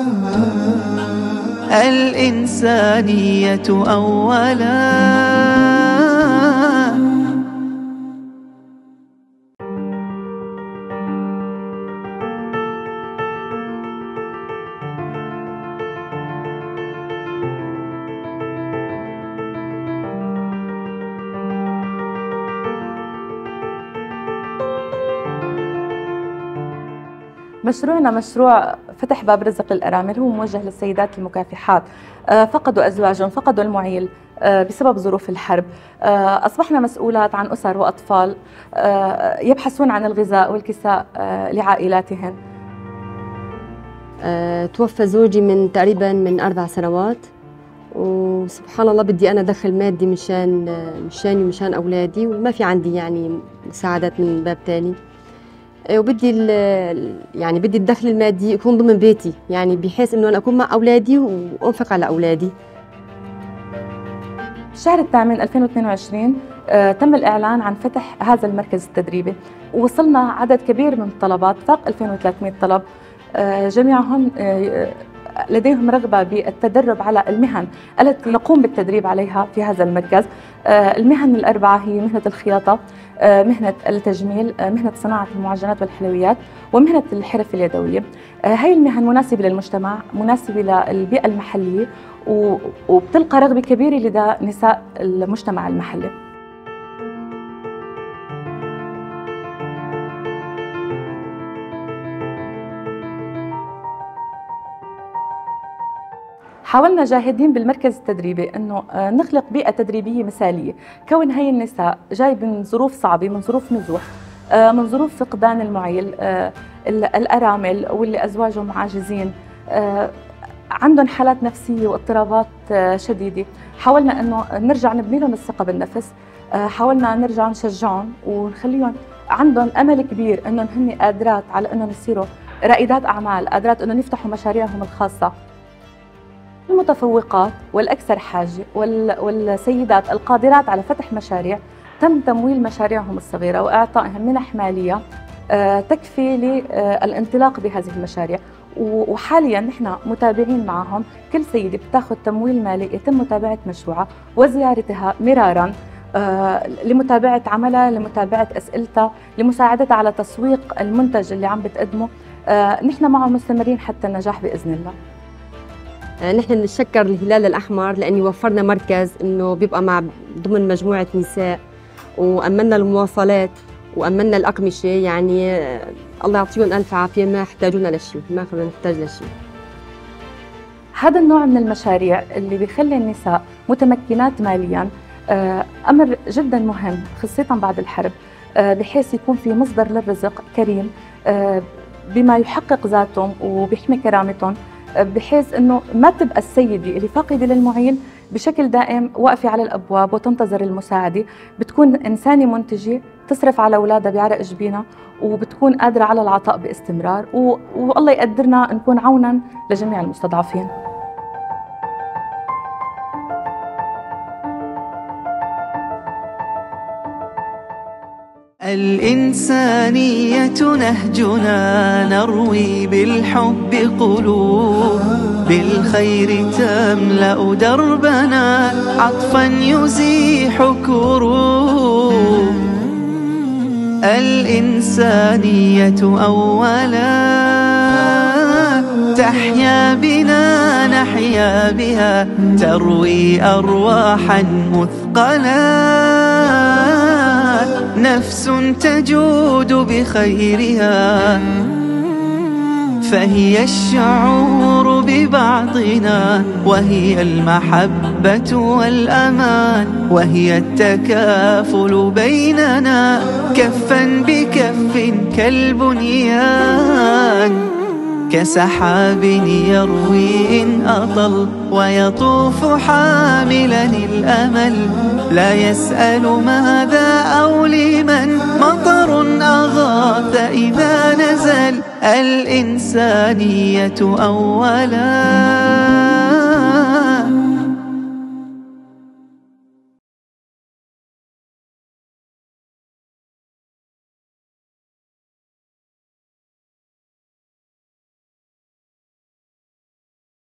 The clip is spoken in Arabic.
الإنسانية أولا. مشروعنا مشروع فتح باب رزق للأرامل، هو موجه للسيدات المكافحات فقدوا أزواجهم، فقدوا المعيل بسبب ظروف الحرب. أصبحنا مسؤولات عن أسر وأطفال يبحثون عن الغذاء والكساء لعائلاتهم. توفى زوجي من تقريبا 4 سنوات، وسبحان الله بدي أنا دخل مادي مشاني ومشان أولادي، وما في عندي يعني مساعدات من باب تاني، وبدي يعني بدي الدخل المادي يكون ضمن بيتي، يعني بحيث انه انا اكون مع اولادي وانفق على اولادي. الشهر الثامن 2022 تم الاعلان عن فتح هذا المركز التدريبي، ووصلنا عدد كبير من الطلبات، فاق 2300 طلب، جميعهم لديهم رغبة بالتدرب على المهن التي نقوم بالتدريب عليها في هذا المركز. المهن الأربعة هي مهنة الخياطة، مهنة التجميل، مهنة صناعة المعجنات والحلويات، ومهنة الحرف اليدوية. هاي المهن مناسبة للمجتمع، مناسبة للبيئة المحلية، وبتلقى رغبة كبيرة لدى نساء المجتمع المحلي. حاولنا جاهدين بالمركز التدريبي انه نخلق بيئه تدريبيه مثاليه، كون هي النساء جاي من ظروف صعبه، من ظروف نزوح، من ظروف فقدان المعيل، الارامل واللي ازواجهم عاجزين، عندهم حالات نفسيه واضطرابات شديده. حاولنا انه نرجع نبني لهم الثقه بالنفس، حاولنا نرجع نشجعهم ونخليهم عندهم امل كبير انهم هن قادرات على انهم يصيروا رائدات اعمال، قادرات انهم يفتحوا مشاريعهم الخاصه. المتفوقات والأكثر حاجة والسيدات القادرات على فتح مشاريع تم تمويل مشاريعهم الصغيرة وإعطائهم منح مالية تكفي للانطلاق بهذه المشاريع. وحاليا نحن متابعين معهم، كل سيدة بتاخذ تمويل مالي يتم متابعة مشروعها وزيارتها مرارا لمتابعة عملها، لمتابعة أسئلتها، لمساعدتها على تسويق المنتج اللي عم بتقدمه. نحن معهم مستمرين حتى النجاح بإذن الله. نحن نشكر الهلال الأحمر لأنه وفرنا مركز إنه بيبقى مع ضمن مجموعة نساء، وأمنا المواصلات وأمنا الأقمشة، يعني الله يعطيهم ألف عافية، ما يحتاجونا لشيء، ما كنا نحتاج لشيء. هذا النوع من المشاريع اللي بيخلي النساء متمكنات ماليا أمر جدا مهم، خاصة بعد الحرب، بحيث يكون في مصدر للرزق كريم بما يحقق ذاتهم وبيحمي كرامتهم، بحيث انه ما تبقى السيده اللي فاقده للمعيل بشكل دائم واقفه على الابواب وتنتظر المساعده، بتكون انسانه منتجه تصرف على اولادها بعرق جبينها، وبتكون قادره على العطاء باستمرار، والله يقدرنا نكون عونا لجميع المستضعفين. الإنسانية نهجنا، نروي بالحب قلوب، بالخير تملأ دربنا، عطفا يزيح كروب. الإنسانية أولا، تحيا بنا نحيا بها، تروي أرواحا مثقلا، نفس تجود بخيرها، فهي الشعور ببعضنا، وهي المحبة والأمان، وهي التكافل بيننا، كفا بكف كالبنيان، كسحاب يروي إن أطل، ويطوف حاملا الأمل، لا يسأل ماذا أو لمن، مطر أغاث إذا نزل. الإنسانية أولا.